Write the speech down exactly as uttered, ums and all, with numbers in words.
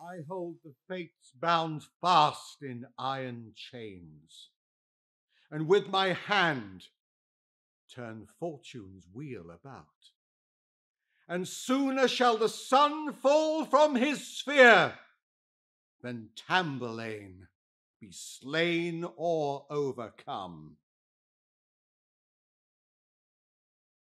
I hold the fates bound fast in iron chains, and with my hand turn fortune's wheel about. And sooner shall the sun fall from his sphere than Tamburlaine be slain or overcome.